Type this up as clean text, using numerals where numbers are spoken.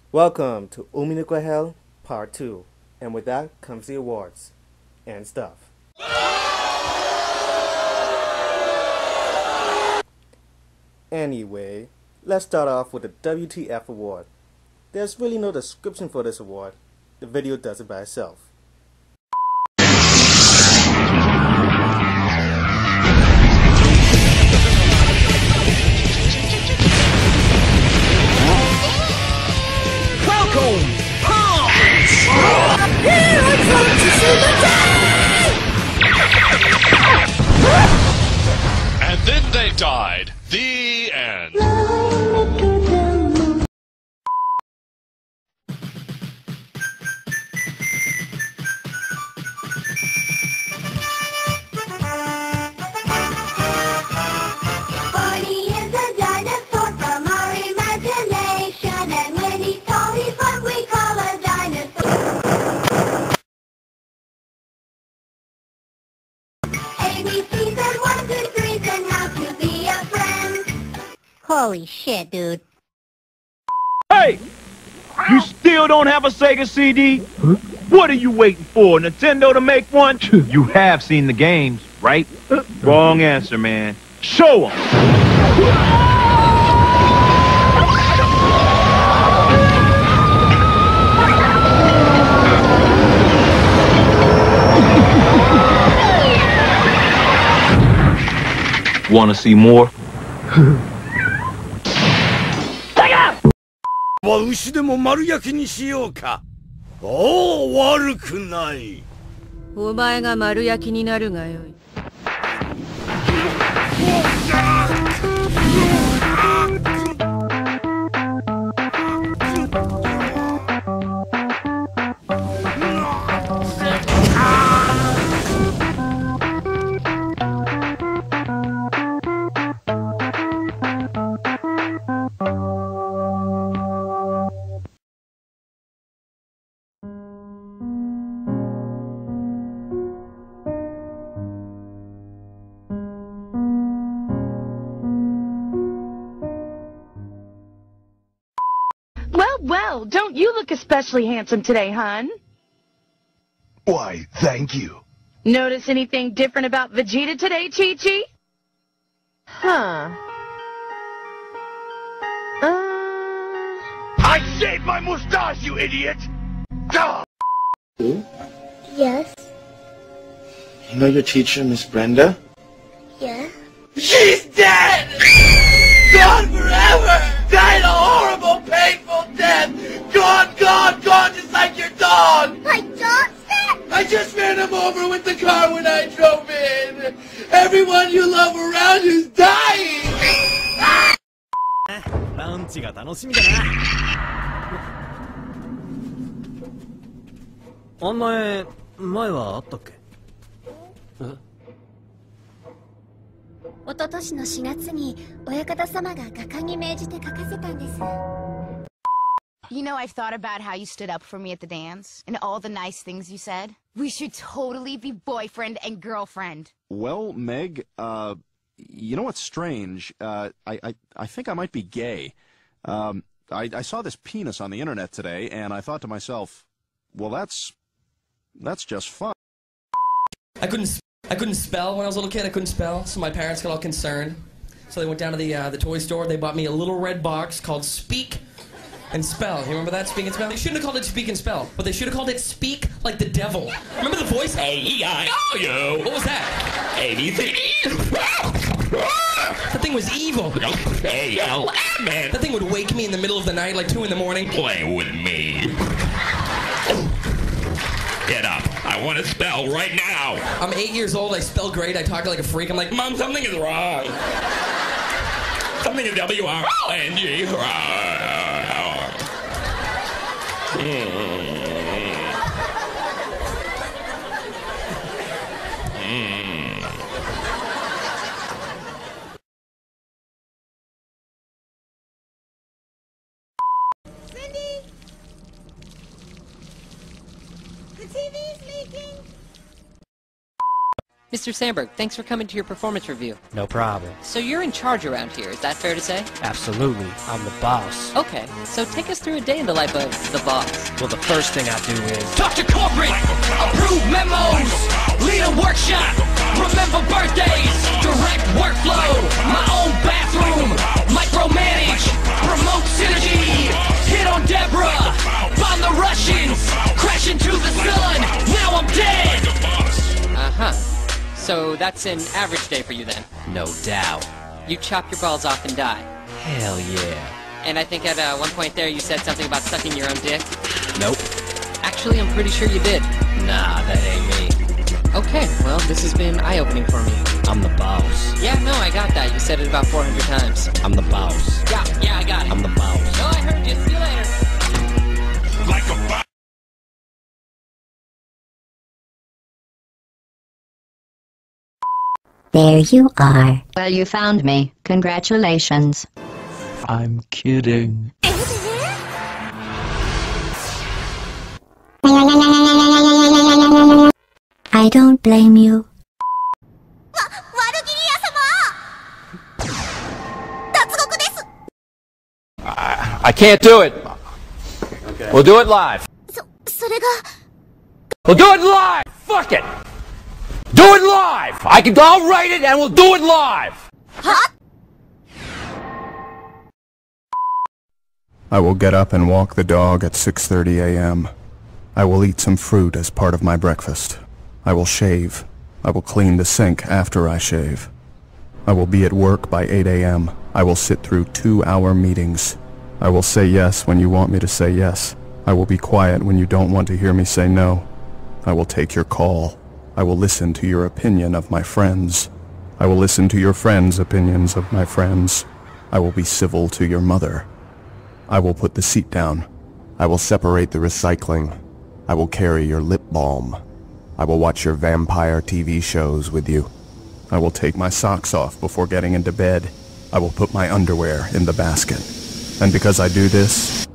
Welcome to Umineko Hell Part 2, and with that comes the awards and stuff. Anyway, let's start off with the WTF award. There's really no description for this award. The video does it by itself. Welcome! Here I come to see the day! And then they died. The end. Barney is a dinosaur from our imagination, and when he's tall, he's what we call a dinosaur. ABCs and 1, 2, 3s and how to be a friend. Holy shit, dude. Hey! You still don't have a Sega CD? Huh? What are you waiting for? Nintendo to make one? You have seen the games, right? Wrong answer, man. Show 'em! Wanna see more? 牛でも丸焼きにしようか。おお、悪くない。 お前が丸焼きになるがよい。 Well, don't you look especially handsome today, hon? Why, thank you. Notice anything different about Vegeta today, Chi-Chi? Huh. I shaved my mustache, you idiot! Duh! Yes. You know your teacher, Miss Brenda? Yeah. She's dead! Gone forever! Died a horrible, painful death! Gone, just like your dog! My dog said? I just ran him over with the car when I drove in! Everyone you love around you's dying! ランチが楽しみだな。あんな絵、前はあったっけ？ 一昨年の4月に親方様が画家に命じて描かせたんです。 You know, I've thought about how you stood up for me at the dance, and all the nice things you said. We should totally be boyfriend and girlfriend. Well, Meg, you know what's strange? I think I might be gay. I saw this penis on the internet today, and I thought to myself, well, that's just fun. I couldn't spell when I was a little kid. I couldn't spell, so my parents got all concerned. So they went down to the toy store. They bought me a little red box called Speak and Spell. You remember that? Speak and Spell? They shouldn't have called it Speak and Spell, but they should have called it Speak like the devil. Remember the voice? A-E-I-O-U. What was that? A-B-C. That thing was evil. A-L-M. That thing would wake me in the middle of the night, like 2 in the morning. Play with me. Get up. I want to spell right now. I'm 8 years old. I spell great. I talk like a freak. I'm like, Mom, something is wrong. Something is W-R-O-N-G. Cindy! The TV's leaking! Mr. Sandberg, thanks for coming to your performance review. No problem. So you're in charge around here, is that fair to say? Absolutely. I'm the boss. Okay, so take us through a day in the life of the boss. Well, the first thing I do is... Talk to corporate, approve memos, lead a workshop, remember birthdays, direct workflow, my own bathroom, micromanage, promote synergy, hit on Deborah, bomb the Russians, crash into the sun, now I'm dead! Uh-huh. So that's an average day for you then? No doubt. You chop your balls off and die? Hell yeah. And I think at one point there you said something about sucking your own dick? Nope. Actually, I'm pretty sure you did. Nah, that ain't me. Okay, well, this has been eye-opening for me. I'm the boss. Yeah, no, I got that. You said it about 400 times. I'm the boss. Yeah, I got it. I'm the boss. No, I heard you. See you later. Like a boss. There you are. Well, you found me. Congratulations. I'm kidding. I don't blame you. I can't do it. Okay. We'll do it live. We'll do it live. Fuck it. Do it live. I'll write it and we'll do it live. I will get up and walk the dog at 6:30 a.m. I will eat some fruit as part of my breakfast. I will shave. I will clean the sink after I shave. I will be at work by 8 a.m. I will sit through 2-hour meetings. I will say yes when you want me to say yes. I will be quiet when you don't want to hear me say no. I will take your call. I will listen to your opinion of my friends. I will listen to your friends' opinions of my friends. I will be civil to your mother. I will put the seat down. I will separate the recycling. I will carry your lip balm. I will watch your vampire TV shows with you. I will take my socks off before getting into bed. I will put my underwear in the basket. And because I do this,